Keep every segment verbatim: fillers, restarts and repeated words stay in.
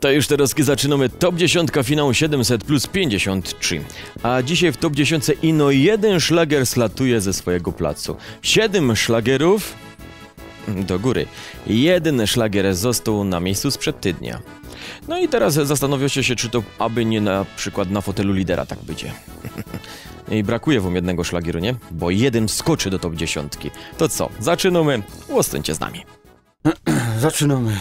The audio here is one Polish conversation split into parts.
To już teraz zaczynamy top dziesięć, finał siedemset plus pięćdziesiąt trzy. A dzisiaj w top dziesięć ino jeden szlagier slatuje ze swojego placu. Siedem szlagierów do góry. Jeden szlagier został na miejscu sprzed tygodnia. No i teraz zastanowicie się, czy to aby nie na przykład na fotelu lidera tak będzie. I brakuje wam jednego szlagieru, nie? Bo jeden skoczy do top dziesięć. To co? Zaczynamy. Ostańcie z nami. Zaczynamy.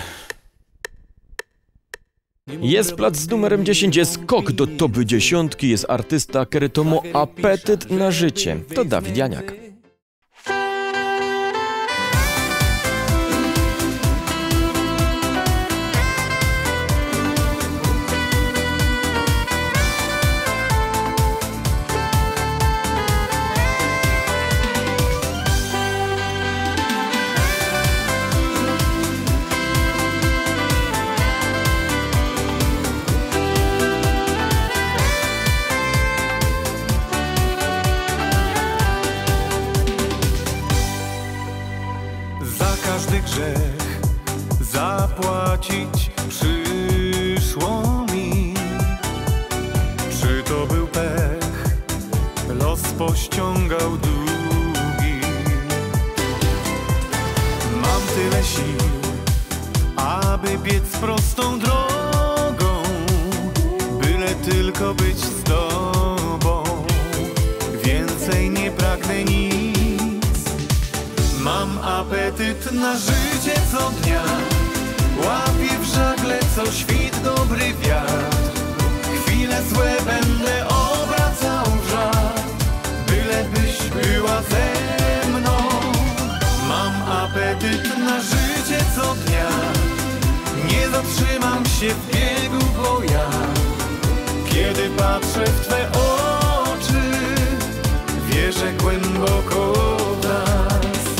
Jest plac z numerem dziesięć, jest skok do top dziesięć, jest artysta, który to ma apetyt na życie. To Dawid Janiak. Grzech zapłacić przyszło mi. Czy to był pech? Los pościągał długi. Mam tyle sił, aby biec prostą drogą, byle tylko być z tobą. Więcej nie pragnę nic. Mam apetyt na życie co dnia. Łapię w żagle co świt dobry wiatr. Chwile złe będę obracał w żart, byle byś była ze mną. Mam apetyt na życie co dnia. Nie zatrzymam się w biegu, bo ja, kiedy patrzę w twe oczy, wierzę głęboko w nas.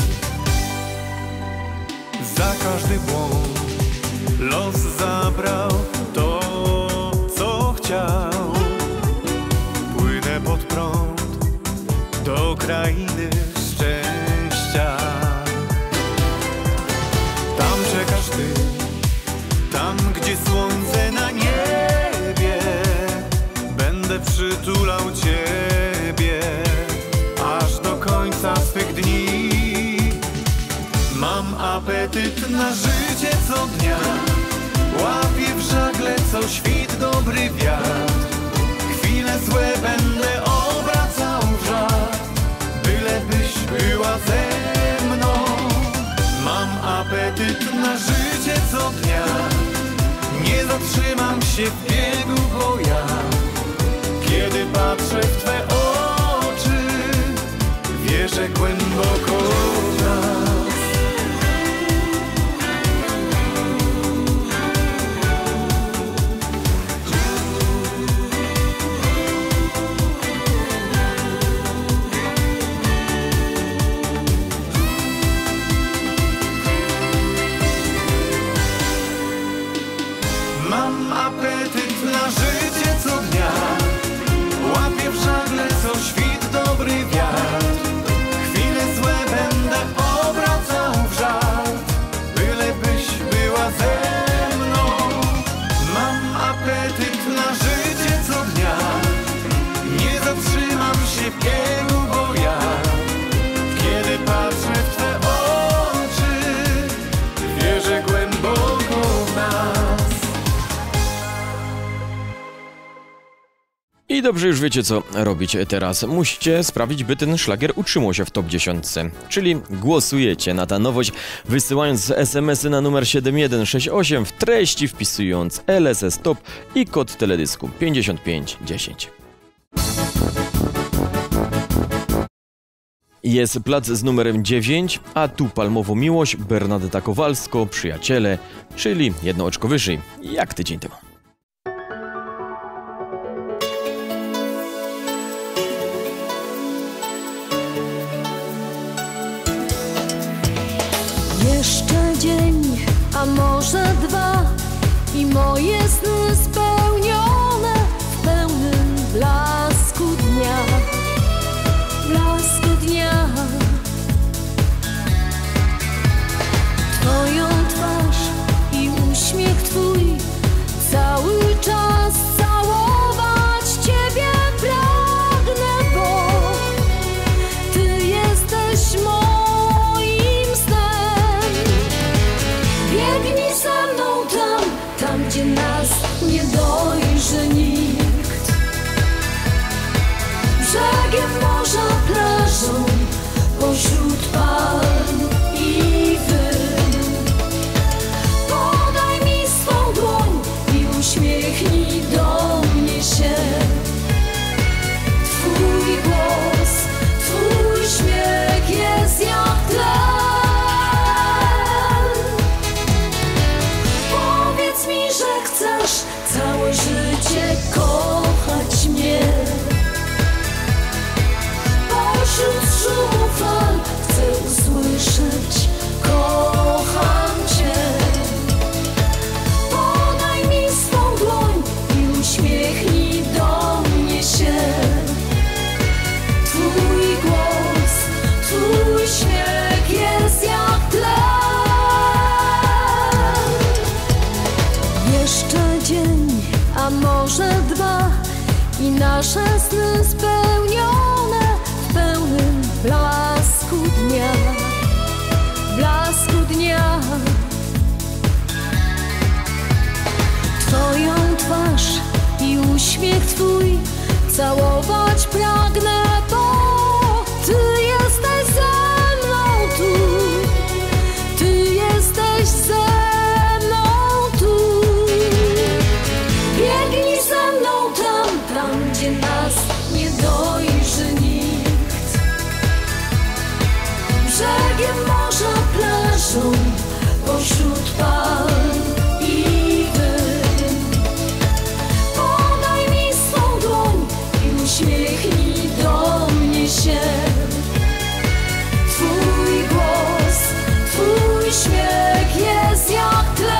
Za każdy błąd los zabrał to, co chciał. Płynę pod prąd do krainy szczęścia. Tam czekasz ty, tam gdzie słońce na niebie. Będę przytulał ciebie aż do końca swych dni. Mam apetyt na życie co dnia. Łapię w żagle co świt dobry wiatr. Chwile złe będę obracał w żart, byle byś była ze mną. Mam apetyt na życie co dnia. Nie zatrzymam się w biegu, bo ja, kiedy patrzę w twe oczy, wierzę głęboko w nas. Mam apetyt na życie co dnia. Łapię w żagle co świt dobry wiatr. Chwile złe będę obracał w żart, byle byś była ze mną. Mam apetyt na życie co dnia. Nie zatrzymam się w biegu, bo ja, kiedy patrzę w twe oczy, wierzę głęboko w nas. I dobrze już wiecie co robić teraz. Musicie sprawić, by ten szlagier utrzymał się w top dziesięć. Czyli głosujecie na tę nowość, wysyłając es em esy na numer siedem jeden sześć osiem, w treści wpisując L S S Top i kod teledysku pięćdziesiąt pięć dziesięć. Jest plac z numerem dziewięć, a tu Palmową Miłość, Bernadetta Kowalsko, Przyjaciele, czyli jedno oczko wyżej, jak tydzień temu. Jeszcze dzień, a może dwa i moje sny spełnione w pełnym blasku dnia, blasku dnia. Twoją twarz i uśmiech twój nasze sny spełnione w pełnym blasku dnia, blasku dnia. Twoją twarz i uśmiech Twój całować pragnę, bo Ty jesteś ze mną tu, Ty jesteś ze mną tu. Biegnij ze mną tam, tam gdzie nas nie dojrzy nikt. Brzegiem morza, plażą, pośród palm i wyn. Podaj mi swą dłoń i uśmiechnij do mnie się. Twój głos, Twój śmiech jest jak tlen.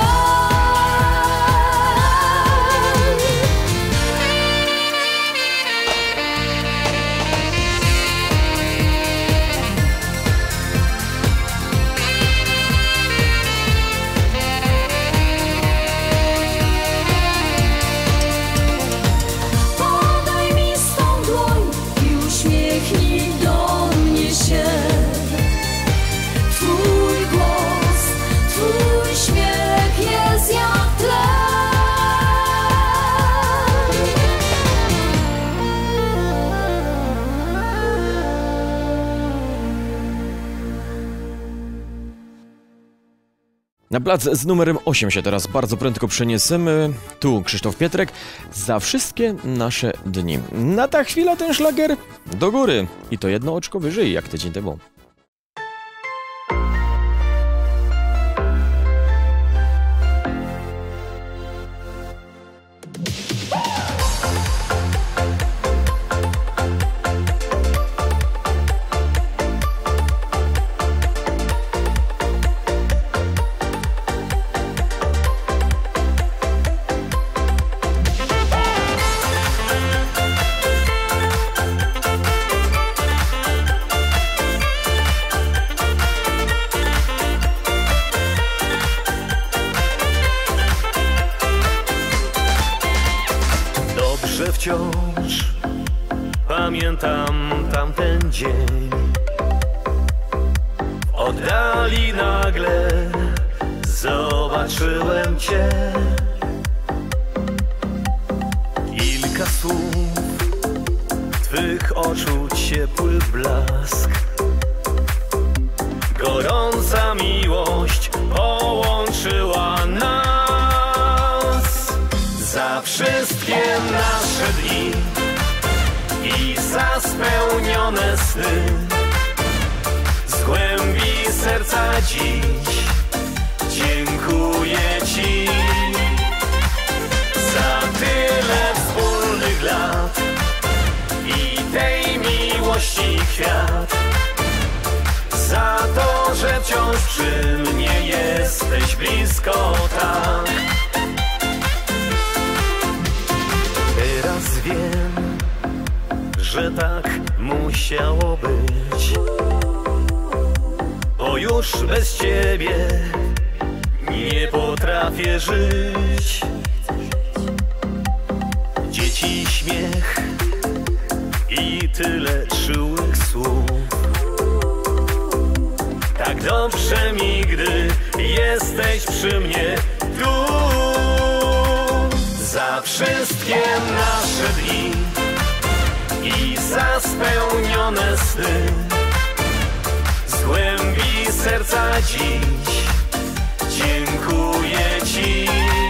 Podaj mi swą dłoń i uśmiechnij do mnie się. Twój głos, Twój śmiech jest jak tlen. Na plac z numerem osiem się teraz bardzo prędko przeniesiemy. Tu Krzysztof Pietrek. Za wszystkie nasze dni. Na ta chwila ten szlagier do góry. I to jedno oczko wyżej jak tydzień temu. Dobrze wciąż pamiętam tamten dzień. W oddali nagle zobaczyłem Cię. Kilka słów, Twych oczu ciepły blask. Gorąca miłość połączyła nas. Za wszystkie nasze dni i za spełnione sny. Z głębi serca dziś dziękuję Ci. Za tyle wspólnych lat i tej miłości kwiat. Za to, że wciąż przy mnie jesteś blisko tak. Teraz wiem, że tak musiało być, bo już bez Ciebie nie potrafię żyć. Dzieci śmiech i tyle czułych słów. Tak dobrze mi, gdy jesteś przy mnie tu. Za wszystkie nasze dni i za spełnione sny. Z głębi serca dziś dziękuję Ci.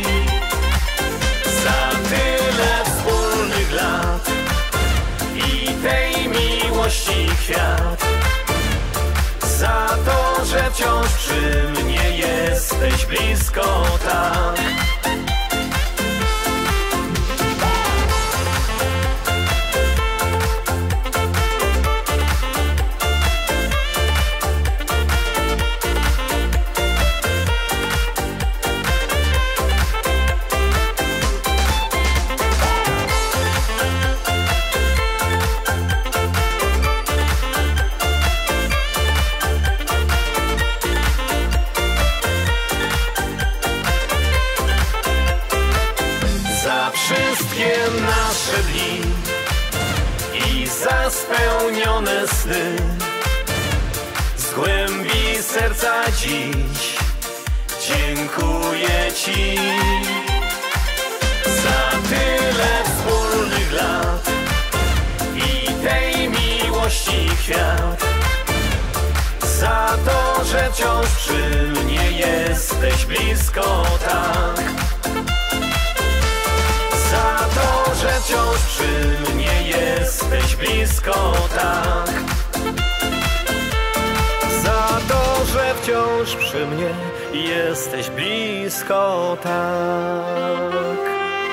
Za tyle wspólnych lat i tej miłości kwiat. Za to, że wciąż przy mnie jesteś blisko tak. spełnione sny. Z głębi serca dziś dziękuję Ci za tyle wspólnych lat i tej miłości kwiat, za to, że wciąż przy mnie jesteś blisko tak, za to, że wciąż przy mnie jesteś blisko tak, za to, że wciąż przy mnie jesteś blisko tak.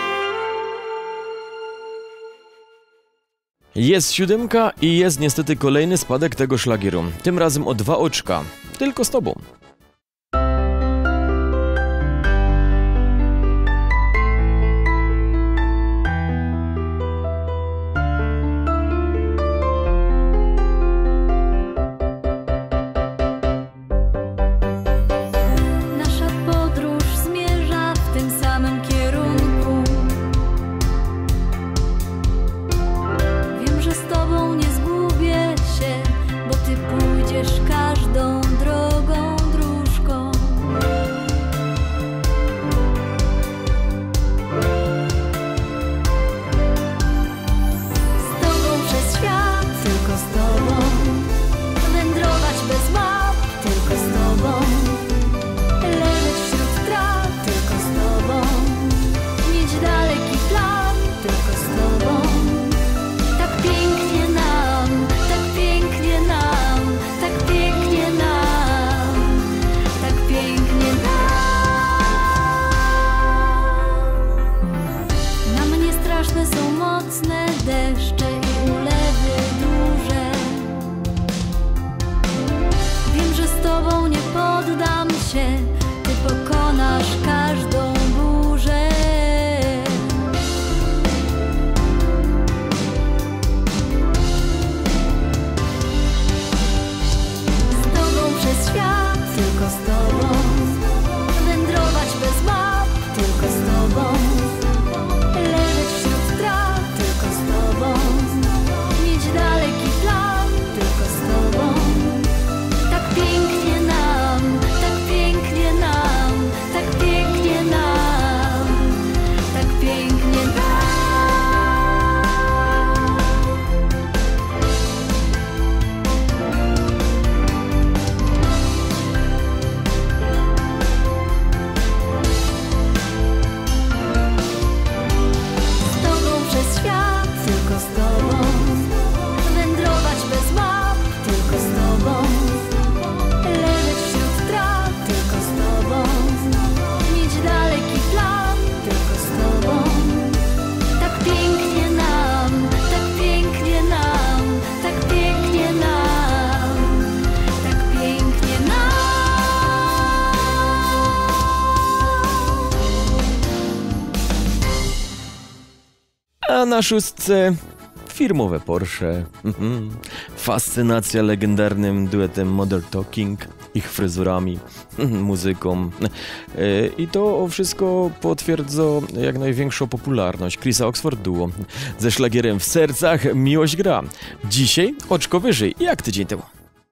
Jest siódemka i jest niestety kolejny spadek tego szlagieru. Tym razem o dwa oczka. Tylko z tobą. Nasza podróż zmierza w tym samym kierunku. Wiem, że z tobą nie zgubię się, bo ty pójdziesz każdą drogą dróżką. Z tobą przez świat, tylko z tobą. Wędrować bez map, tylko z tobą. Leżeć wśród traw, tylko z tobą. Mieć daleki plan, tylko z tobą. Tak pięknie nam, tak pięknie nam, tak pięknie nam, tak pięknie nam. Na mnie straszne są mocne deszcze i ulewy duże. Wiem, że z tobą nie poddam się, ty pokonasz każdą burzę. Z tobą przez świat, tylko z tobą. Wędrować bez map, tylko z tobą. Leżeć wśród traw, tylko z tobą. Mieć daleki plan, tylko z tobą. Tak pięknie nam, tak pięknie nam, tak pięknie nam, tak pięknie nam. Z tobą przez świat, tylko z tobą. Wędrować bez map, tylko z tobą. Leżeć wśród traw, tylko z tobą. Mieć daleki plan, tylko z tobą. Tak pięknie nam, tak pięknie nam, tak pięknie nam, tak pięknie nam. A na szóstce firmowe Porsche. Mhm. Fascynacja legendarnym duetem Modern Talking, ich fryzurami, muzyką. E, I to wszystko potwierdza jak największą popularność Chrisa Oxford Duo ze szlagierem W sercach miłość gra. Dzisiaj oczko wyżej, jak tydzień temu.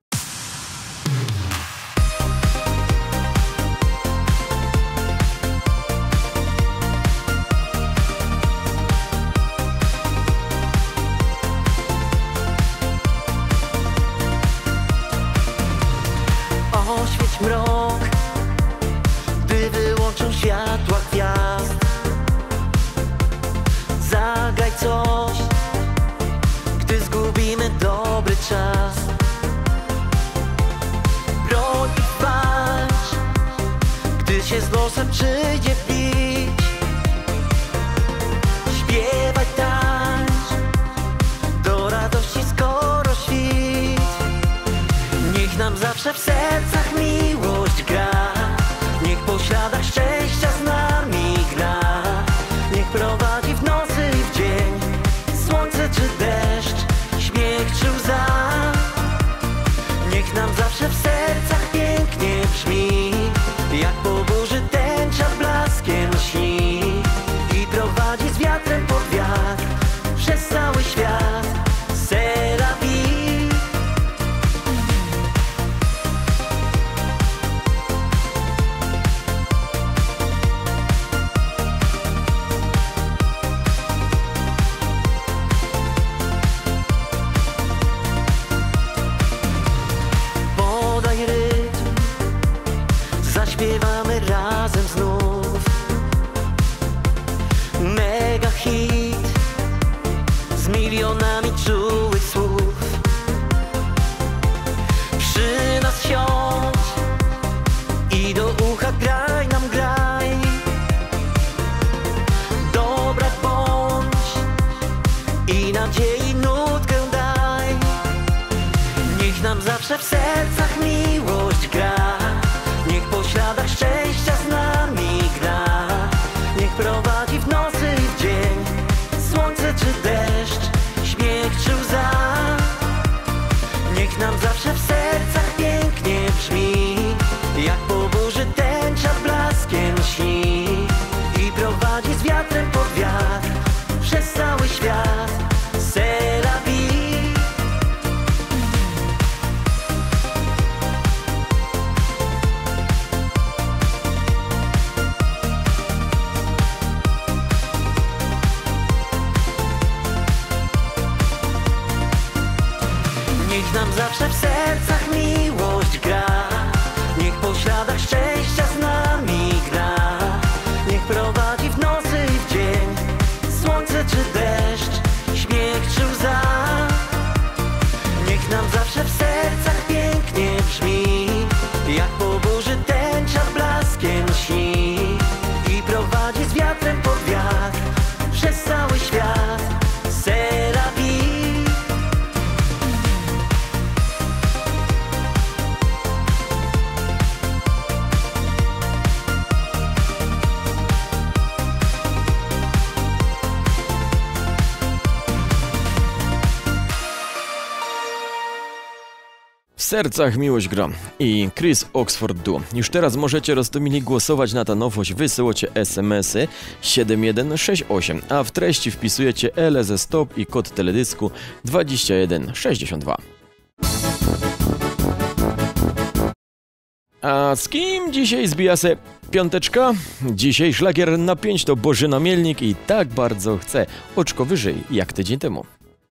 Oświeć mrok, gdy wyłączą światła gwiazd. Zagraj coś, gdy zgubimy dobry czas. Broń i walcz, gdy się z losem przyjdzie bić. Śpiewaj, tańcz, do radości skoro świt. Niech nam zawsze w sercach miłość gra. Niech po śladach szczęścia z nami gra. Niech prowadzi w nocy i w dzień, słońce czy deszcz, śmiech czy łza. Niech nam zawsze w sercach pięknie brzmi, jak po burzy tęcza blaskiem śni. I prowadzi z wiatrem pod wiatr, przez cały świat. Sera będzie razem znów. Mega hit z milionami czułych słów. Przy nas siądź i do ucha graj nam, graj. Dobra bądź i nadziei nutkę daj. Niech nam zawsze w sercach miłość gra. Niech po śladach szczęścia z nami gra. Niech prowadzi w nocy i w dzień, słońce czy deszcz, śmiech czy łza. Niech nam zawsze w sercach pięknie brzmi, jak po burzy tęcza blaskiem śni. I prowadzi z wiatrem pod wiatr, przez cały świat. C'est la vie. Niech nam zawsze w sercach miłość gra. Niech po śladach szczęścia z nami gra. Niech prowadzi w nocy i w dzień, słońce czy deszcz, śmiech czy łza. Niech nam zawsze w sercach pięknie brzmi, jak po burzy tęcza blaskiem śni. I prowadzi z wiatrem pod wiatr, przez cały świat. C'est la vie. W sercach miłość gra i Chris Oxford Duo. Już teraz możecie roztomili głosować na tę nowość, wysyłacie es em esy siedem jeden sześć osiem, a w treści wpisujecie L S Stop i kod teledysku dwadzieścia jeden sześćdziesiąt dwa. A z kim dzisiaj zbija se piąteczka? Dzisiaj szlagier na pięć to Bożyna Mielnik i Tak bardzo chcę. Oczko wyżej jak tydzień temu.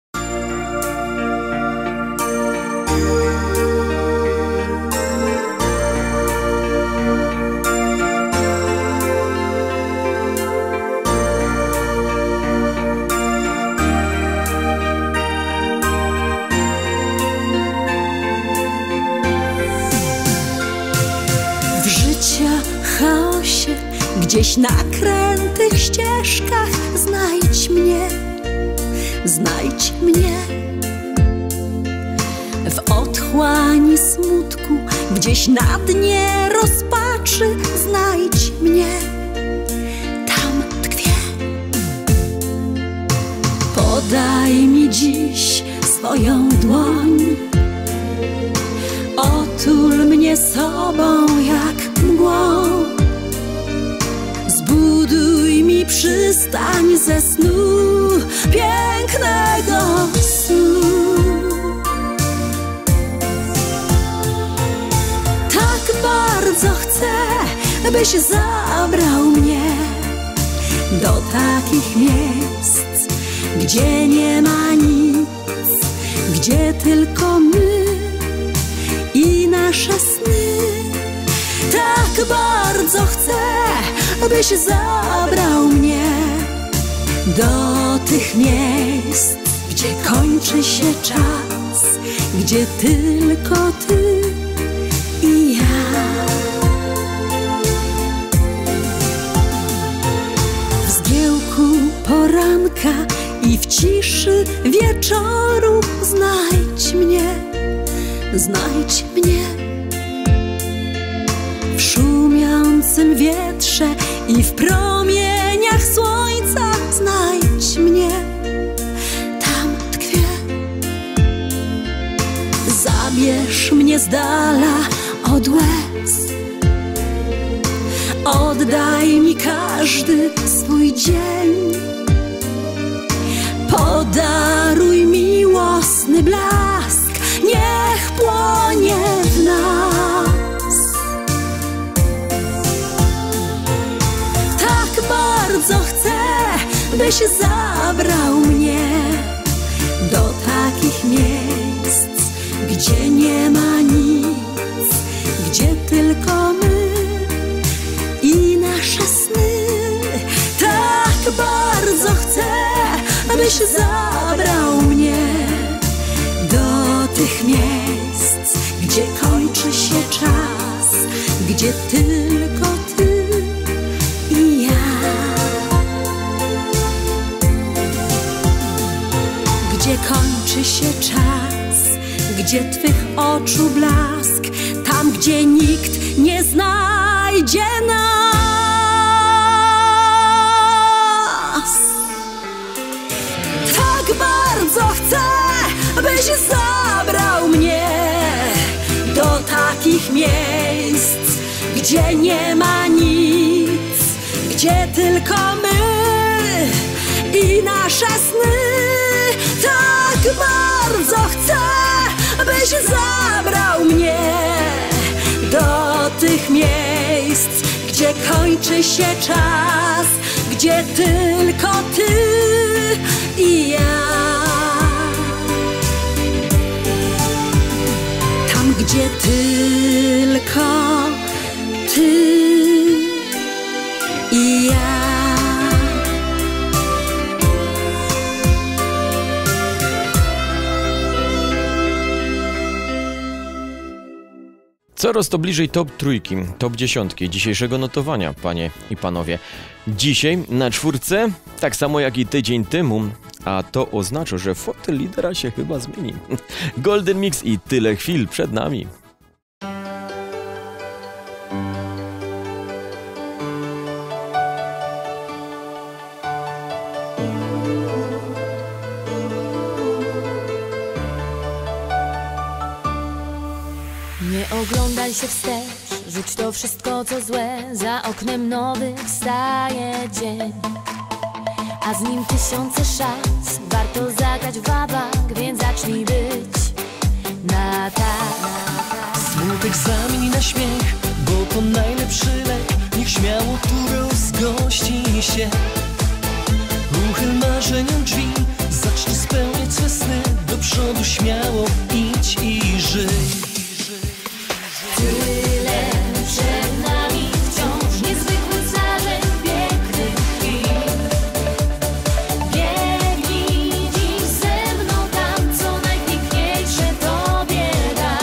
Chaosie, gdzieś na krętych ścieżkach znajdź mnie, znajdź mnie. W otchłani smutku, gdzieś na dnie rozpaczy znajdź mnie, tam tkwię. Podaj mi dziś swoją dłoń, otul mnie sobą jak mgłą. Zbuduj mi przystań ze snu, pięknego snu. Tak bardzo chcę, byś zabrał mnie do takich miejsc, gdzie nie ma nic, gdzie tylko my i nasze sny. Tak bardzo chcę, byś zabrał mnie do tych miejsc, gdzie kończy się czas, gdzie tylko ty i ja. W zgiełku poranka i w ciszy wieczoru znajdź mnie, znajdź mnie. W szumiącym wietrze i w promieniach słońca znajdź mnie, tam tkwię. Zabierz mnie z dala od łez, oddaj mi każdy swój dzień. Podaruj miłosny blask, niech płonie w nas. Tak bardzo chcę, byś zabrał mnie do takich miejsc, gdzie nie ma nic, gdzie tylko my i nasze sny. Tak bardzo chcę, abyś zabrał mnie do tych miejsc, gdzie kończy się czas, gdzie tylko ty i ja. Gdzie kończy się czas, gdzie twych oczu blask, tam gdzie nikt nie znajdzie nas. Tak bardzo chcę, byś zabrał mnie do takich miejsc, gdzie nie ma nic, gdzie tylko my i nasze sny. Tak bardzo chcę, byś zabrał mnie do tych miejsc, gdzie kończy się czas, gdzie tylko ty i ja. Tam, gdzie tylko ty i ja. Coraz to bliżej top trójki, top dziesiątki dzisiejszego notowania, panie i panowie. Dzisiaj na czwórce, tak samo jak i tydzień temu, a to oznacza, że fotel lidera się chyba zmieni. Golden Mix i tyle chwil przed nami. Nie oglądaj się wstecz, rzuć to wszystko co złe. Za oknem nowy wstaje dzień, a z nim tysiące szans. Warto zagrać w wabank, więc zacznij być na tak. Smutek zamień na śmiech, bo to najlepszy lek. Niech śmiało tu rozgości się. Uchyl marzeniom drzwi, zacznij spełniać swe sny. Do przodu śmiało idź i żyj. Tyle przed nami wciąż niezwykłych zdarzeń, pięknych chwil. Biegnij dziś ze mną tam, co najpiękniejsze tobie da.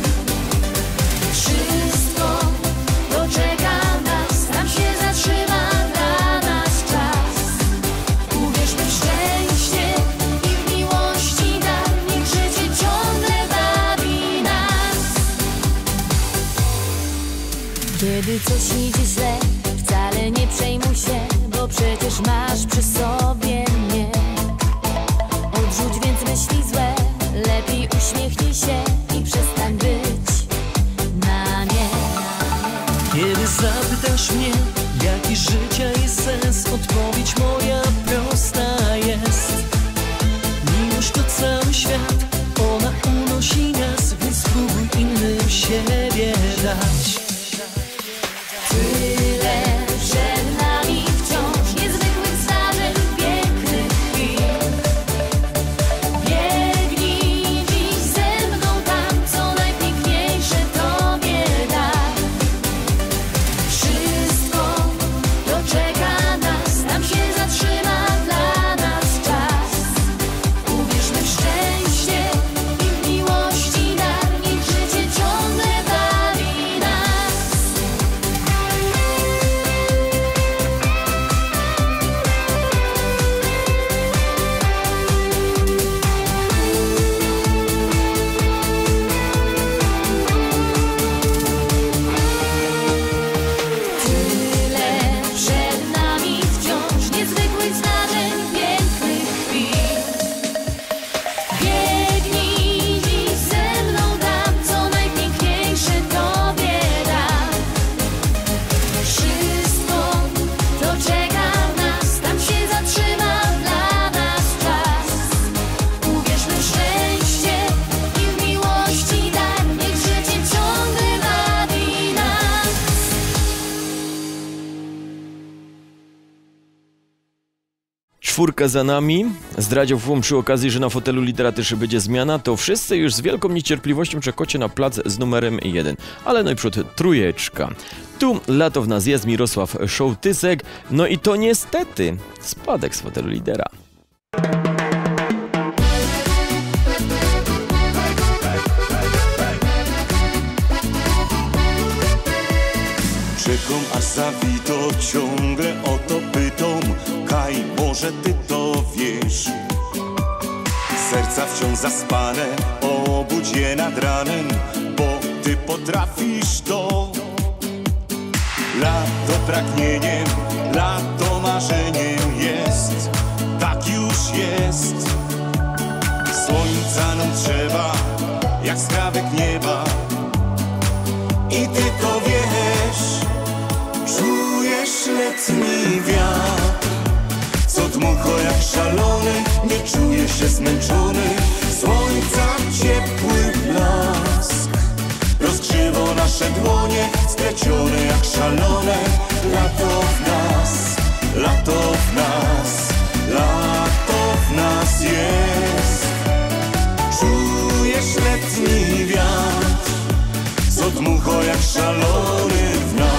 Wszystko doczeka nas, tam się zatrzyma dla nas czas. Uwierzmy w szczęście i w miłości dar, niech życie ciągle bawi nas. Kiedy coś idzie źle, wcale nie przejmuj się, bo przecież masz przy sobie mnie. Odrzuć więc myśli złe, lepiej uśmiechnij się i przestań być na nie. Kiedy zapytasz mnie, jaki życia jest sens, odpowiedź moja prosta jest. Miłość to cały świat, ona unosi nas, więc spróbuj innym siebie dać. Tyle przed nami wciąż niezwykłych zdarzeń, pięknych chwil. Biegnij dziś ze mną tam, co najpiękniejsze tobie da. Wszystko doczeka nas, tam się zatrzyma dla nas czas. Uwierzmy w szczęście Czwórka za nami. Zdradził Wam przy okazji, że na fotelu lidera też będzie zmiana. To wszyscy już z wielką niecierpliwością czekacie na plac z numerem jeden. Ale najprzód trójeczka. Tu lato w nas jest Mirosław Szołtysek. No i to niestety spadek z fotelu lidera. Czekam aż zawito, ciągle o to pytam. Kaj, może ty to wiesz? Serca wciąż zaspane, obudź je nad ranem, bo ty potrafisz to. Lato pragnieniem, lato marzeniem jest, tak już jest. Słońca nam trzeba, jak skrawek nieba, i ty to wiesz. Czujesz letni wiatr, co dmucha jak szalony, nie czujesz się zmęczony. Słońca ciepły blask rozgrzewa nasze dłonie, splecione jak szalone. Lato w nas, lato w nas, lato w nas jest. Czujesz letni wiatr, co dmucha jak szalony w nas.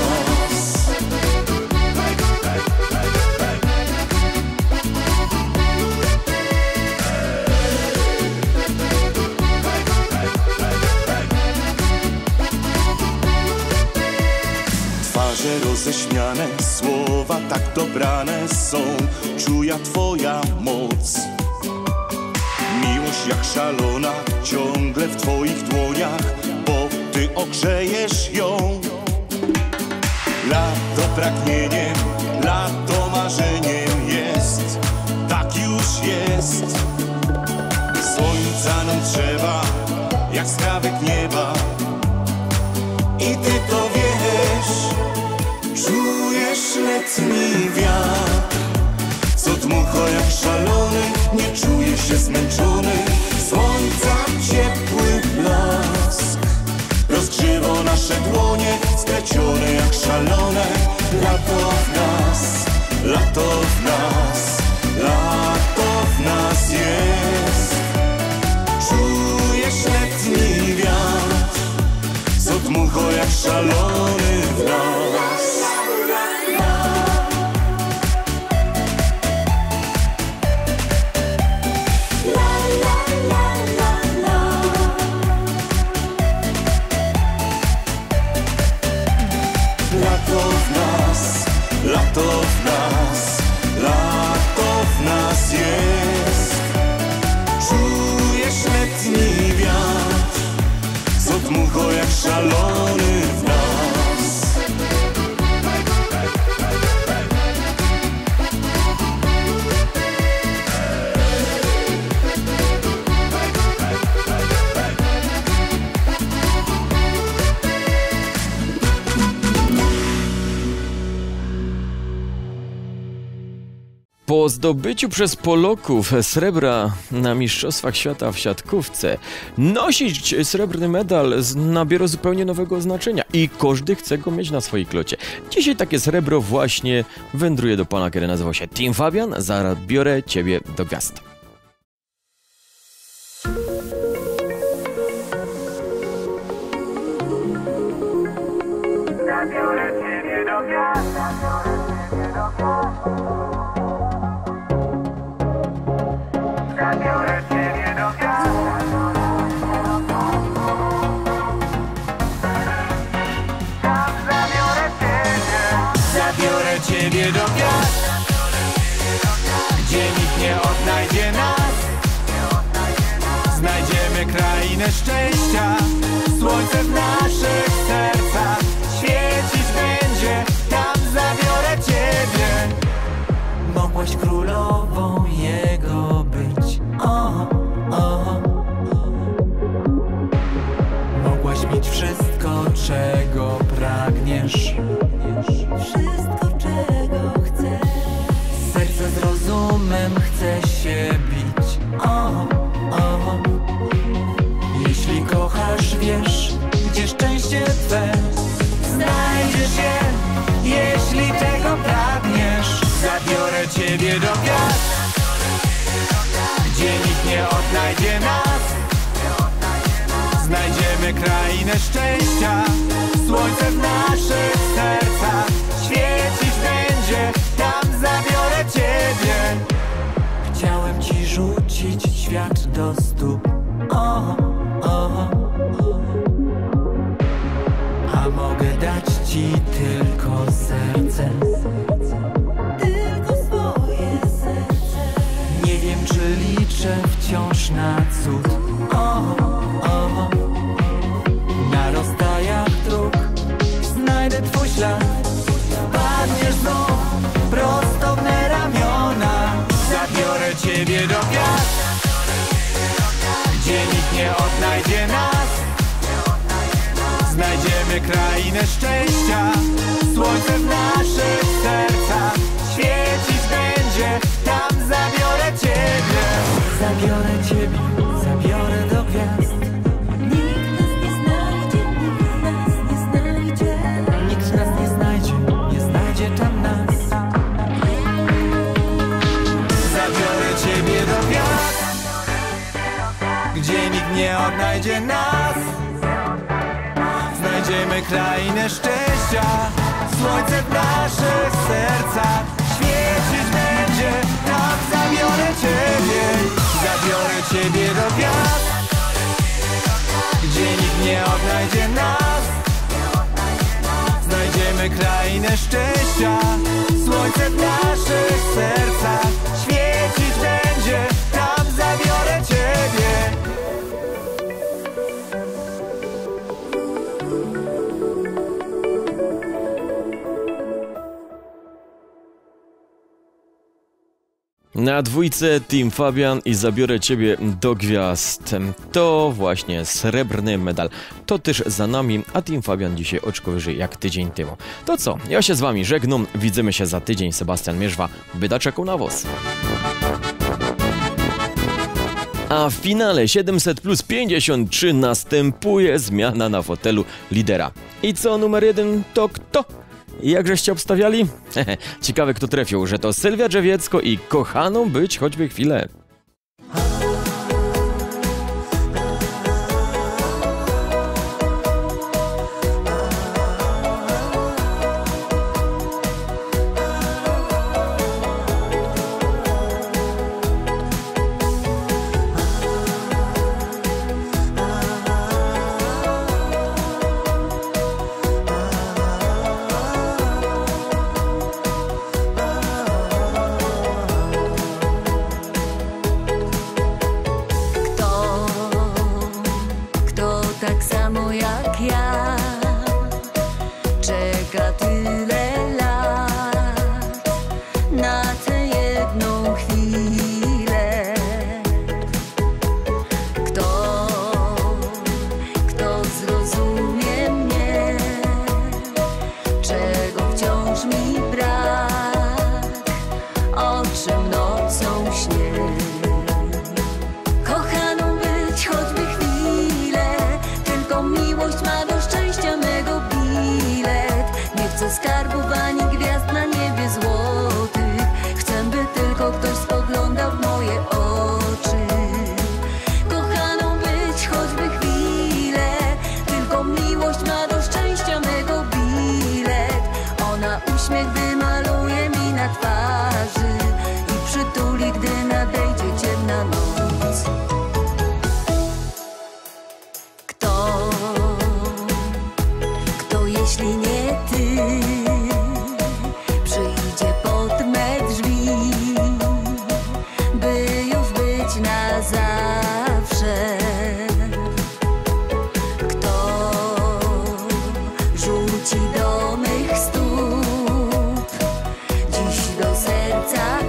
Twarze roześmiane, słowa tak dobrane są, czuja twoja moc. Miłość jak szalona, ciągle w twoich dłoniach, bo ty ogrzejesz ją. Lato pragnieniem, lato marzeniem jest, tak już jest. Słońca nam trzeba, jak skrawek nieba, i ty to wiesz. Czujesz letni wiatr, co dmucha jak szalony, nie czujesz się zmęczony. Słońca ciepły blask rozgrzewa nasze dłonie, splecione jak szalone. Lato w nas, lato w nas, lato w nas jest. Czujesz letni wiatr, co dmucha jak szalony w nas. Lato w nas, lato w nas, lato w nas jest. Czujesz letni wiatr, co dmucha jak szalony w nas. Po zdobyciu przez Polaków srebra na Mistrzostwach Świata w siatkówce, nosić srebrny medal nabiera zupełnie nowego znaczenia i każdy chce go mieć na swojej klocie. Dzisiaj takie srebro właśnie wędruje do pana, który nazywał się Team Fabian. Zaraz biorę ciebie do gwiazd. Zabiorę ciebie do gwiazd, zabiorę ciebie do gwiazd. Tam zabiorę ciebie, zabiorę ciebie do gwiazd, gdzie nikt nie odnajdzie nas. Znajdziemy krainę szczęścia, słońce w naszych sercach świecić będzie. Tam zabiorę ciebie. Mogłaś królową jego być, o, o. Mogłaś mieć wszystko, czego pragniesz, wszystko, czego chcesz. Serce z rozumem chce się bić, o, o. Jeśli kochasz, wiesz, gdzie szczęście twe. Znajdziesz je, jeśli tego pragniesz. Zabiorę ciebie do gwiazd, krainę szczęścia. Słońce w naszych sercach świecić będzie, tam zabiorę ciebie. Chciałem ci rzucić świat do stóp, o, o. A mogę dać ci tylko serce, tylko swoje serce. Nie wiem, czy liczę wciąż na cud, o, o. Na rozstajach dróg znajdę twój ślad. Wpadniesz znów prosto w me ramiona. Zabiorę ciebie do gwiazd, gdzie nikt nie odnajdzie nas. Znajdziemy krainę szczęścia. Słońce w naszych sercach świecić będzie, tam zabiorę ciebie. Zabiorę ciebie, zabiorę do gwiazd. Nikt nas nie znajdzie, nikt nas nie znajdzie. Nikt nas nie znajdzie, nie znajdzie tam nas. Zabiorę ciebie do gwiazd, gdzie nikt nie odnajdzie nas. Znajdziemy krainę szczęścia. Słońce w naszych sercach świecić będzie, tam zabiorę ciebie. Zabiorę ciebie do gwiazd, gdzie nikt nie odnajdzie nas. Znajdziemy krainę szczęścia. Słońce w naszych sercach świecić będzie, tam zabiorę ciebie. Na dwójce Team Fabian i Zabiorę ciebie do gwiazd. To właśnie srebrny medal. To też za nami, a Team Fabian dzisiaj oczko wyżej jak tydzień temu. To co? Ja się z wami żegnam. Widzimy się za tydzień. Sebastian Mierzwa, Bydaczek na wos. A w finale siedemset plus pięćdziesiąt trzy następuje zmiana na fotelu lidera. I co numer jeden to kto? I jak żeście obstawiali? Ciekawe kto trafił, że to Sylwia Drzewiecko i Kochaną być choćby chwilę. Tak samo jak ja, czeka tyle lat na tę jedną chwilę. Kto, kto zrozumie mnie, czego wciąż mi brak, o czym nocą śnię. Kochaną być choćby chwilę, miłość ma do szczęścia mego bilet. Nie chcę skarbów ani gwiazd na niebie złotych. Chcę, by tylko ktoś spoglądał w moje oczy. Kochaną być choćby chwilę, tylko miłość ma do szczęścia mego bilet. Ona uśmiech wymaluje mi na twarzy i przytuli, gdy nadejdzie ciemna noc. Jeśli nie ty, przyjdzie pod me drzwi, by już być na zawsze. Kto rzuci do mych stóp dziś do serca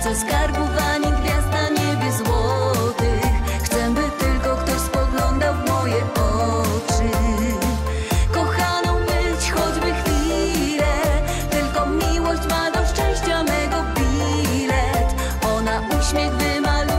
chcę skarbów ani gwiazd na niebie złotych. Chcę, by tylko ktoś spoglądał w moje oczy. Kochaną być choćby chwilę, tylko miłość ma do szczęścia mego bilet. Ona uśmiech wymaluje